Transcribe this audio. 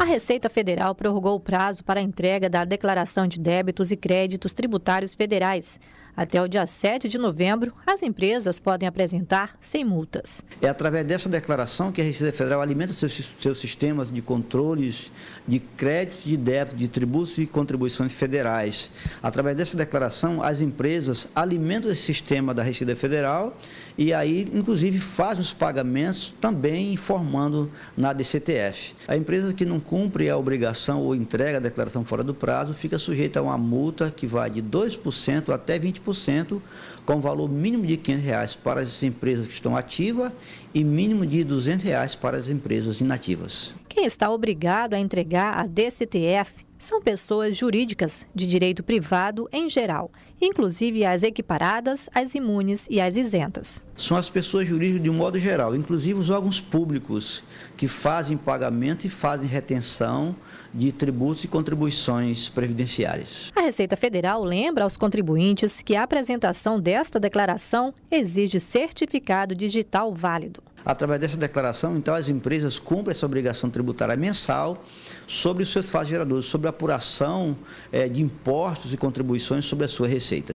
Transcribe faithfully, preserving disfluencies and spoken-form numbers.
Receita Federal prorrogou o prazo para a entrega da declaração de débitos e créditos tributários federais. Até o dia sete de novembro, as empresas podem apresentar sem multas. É através dessa declaração que a Receita Federal alimenta seus, seus sistemas de controles de créditos, de débitos, de tributos e contribuições federais. Através dessa declaração, as empresas alimentam esse sistema da Receita Federal e aí, inclusive, fazem os pagamentos também informando na D C T F. A empresa que não cumpre a obrigação ou entrega a declaração fora do prazo fica sujeita a uma multa que vai de dois por cento até vinte por cento, com valor mínimo de quinhentos reais para as empresas que estão ativas e mínimo de duzentos reais para as empresas inativas. Quem está obrigado a entregar a D C T F são pessoas jurídicas de direito privado em geral, inclusive as equiparadas, as imunes e as isentas. São as pessoas jurídicas de um modo geral, inclusive os órgãos públicos que fazem pagamento e fazem retenção de tributos e contribuições previdenciárias. A Receita Federal lembra aos contribuintes que a apresentação desta declaração exige certificado digital válido. Através dessa declaração, então, as empresas cumprem essa obrigação tributária mensal sobre os seus fatos geradores, sobre a apuração é, de impostos e contribuições sobre a sua receita.